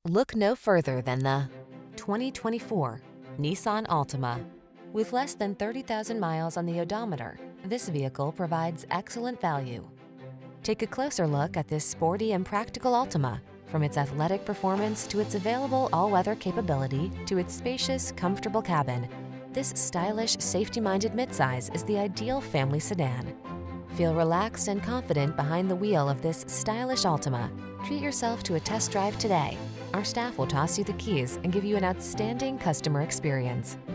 Look no further than the 2024 Nissan Altima. With less than 30,000 miles on the odometer, this vehicle provides excellent value. Take a closer look at this sporty and practical Altima. From its athletic performance to its available all-weather capability to its spacious, comfortable cabin, this stylish, safety-minded midsize is the ideal family sedan. Feel relaxed and confident behind the wheel of this stylish Altima. Treat yourself to a test drive today. Our staff will toss you the keys and give you an outstanding customer experience.